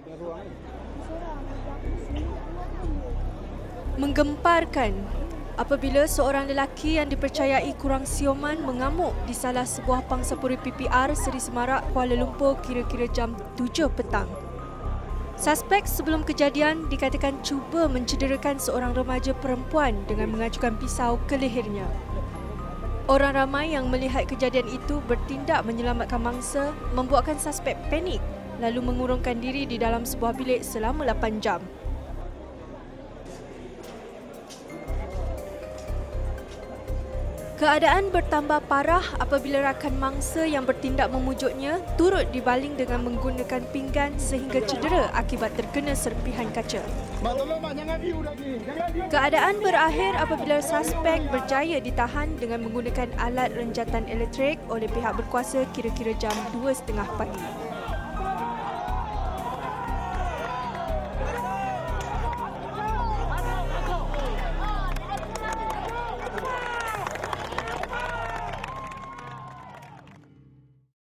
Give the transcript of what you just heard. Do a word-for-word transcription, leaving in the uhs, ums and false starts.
Menggemparkan apabila seorang lelaki yang dipercayai kurang siuman mengamuk di salah sebuah pangsapuri P P R Seri Semarak, Kuala Lumpur kira-kira jam tujuh petang. Suspek sebelum kejadian dikatakan cuba mencederakan seorang remaja perempuan dengan mengajukan pisau ke lehernya. Orang ramai yang melihat kejadian itu bertindak menyelamatkan mangsa, membuatkan suspek panik lalu mengurungkan diri di dalam sebuah bilik selama lapan jam. Keadaan bertambah parah apabila rakan mangsa yang bertindak memujuknya turut dibaling dengan menggunakan pinggan sehingga cedera akibat terkena serpihan kaca. Keadaan berakhir apabila suspek berjaya ditahan dengan menggunakan alat renjatan elektrik oleh pihak berkuasa kira-kira jam dua tiga puluh pagi.